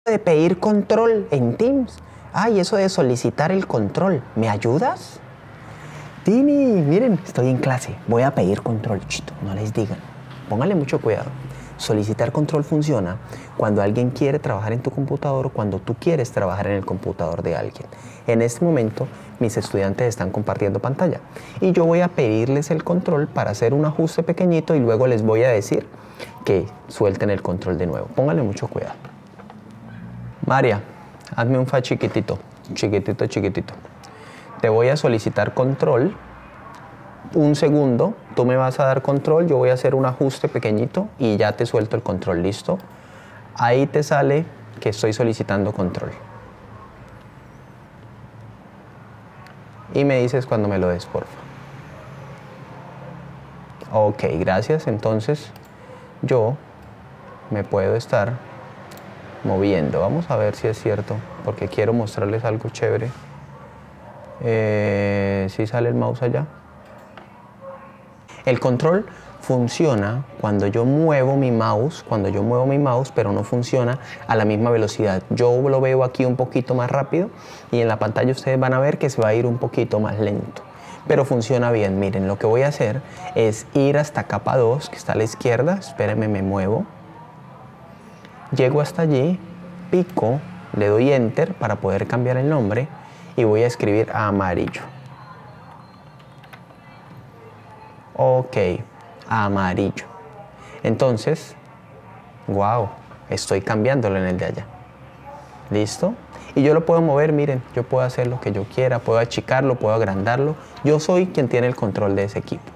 de pedir control en Teams. Ay, eso de solicitar el control. ¿Me ayudas? Tini, miren, estoy en clase. Voy a pedir control. Chito, no les digan. Pónganle mucho cuidado. Solicitar control funciona cuando alguien quiere trabajar en tu computador o cuando tú quieres trabajar en el computador de alguien. En este momento, mis estudiantes están compartiendo pantalla y yo voy a pedirles el control para hacer un ajuste pequeñito y luego les voy a decir que suelten el control de nuevo. Pónganle mucho cuidado. María, hazme un fa chiquitito, chiquitito, chiquitito. Te voy a solicitar control. Un segundo, tú me vas a dar control, yo voy a hacer un ajuste pequeñito y ya te suelto el control, ¿listo? Ahí te sale que estoy solicitando control. Y me dices cuando me lo des, porfa. Ok, gracias. Entonces, yo me puedo estar moviendo. Vamos a ver si es cierto, porque quiero mostrarles algo chévere. ¿Sí sale el mouse allá? El control funciona cuando yo muevo mi mouse, pero no funciona a la misma velocidad. Yo lo veo aquí un poquito más rápido y en la pantalla ustedes van a ver que se va a ir un poquito más lento. Pero funciona bien. Miren, lo que voy a hacer es ir hasta capa 2, que está a la izquierda. Espérenme, me muevo. Llego hasta allí, pico, le doy Enter para poder cambiar el nombre y voy a escribir amarillo. Ok, amarillo. Entonces, wow, estoy cambiándolo en el de allá. ¿Listo? Y yo lo puedo mover, miren, yo puedo hacer lo que yo quiera, puedo achicarlo, puedo agrandarlo. Yo soy quien tiene el control de ese equipo.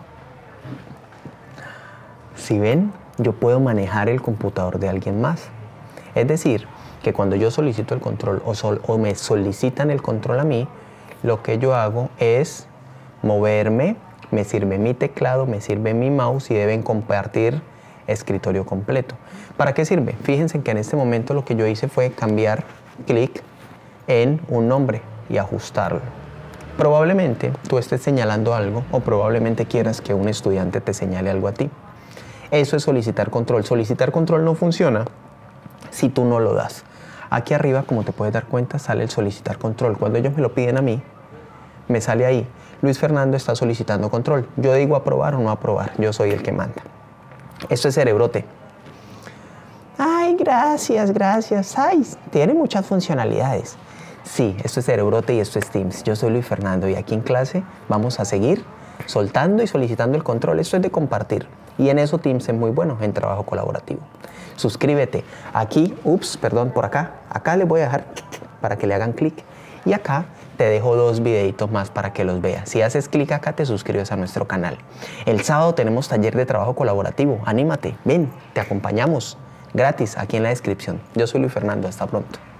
Si ven, yo puedo manejar el computador de alguien más. Es decir, que cuando yo solicito el control o me solicitan el control a mí, lo que yo hago es moverme. Me sirve mi teclado, me sirve mi mouse y deben compartir escritorio completo. ¿Para qué sirve? Fíjense que en este momento lo que yo hice fue cambiar clic en un nombre y ajustarlo. Probablemente tú estés señalando algo o probablemente quieras que un estudiante te señale algo a ti. Eso es solicitar control. Solicitar control no funciona si tú no lo das. Aquí arriba, como te puedes dar cuenta, sale el solicitar control. Cuando ellos me lo piden a mí, me sale ahí. Luis Fernando está solicitando control. Yo digo aprobar o no aprobar. Yo soy el que manda. Esto es Cerebrote. Ay, gracias, gracias. Ay, tiene muchas funcionalidades. Sí, esto es Cerebrote y esto es Teams. Yo soy Luis Fernando y aquí en clase vamos a seguir soltando y solicitando el control. Esto es de compartir. Y en eso Teams es muy bueno, en trabajo colaborativo. Suscríbete. Aquí, perdón, por acá. Acá les voy a dejar para que le hagan clic. Y acá te dejo 2 videitos más para que los veas. Si haces clic acá, te suscribes a nuestro canal. El sábado tenemos taller de trabajo colaborativo. Anímate, ven, te acompañamos. Gratis, aquí en la descripción. Yo soy Luis Fernando, hasta pronto.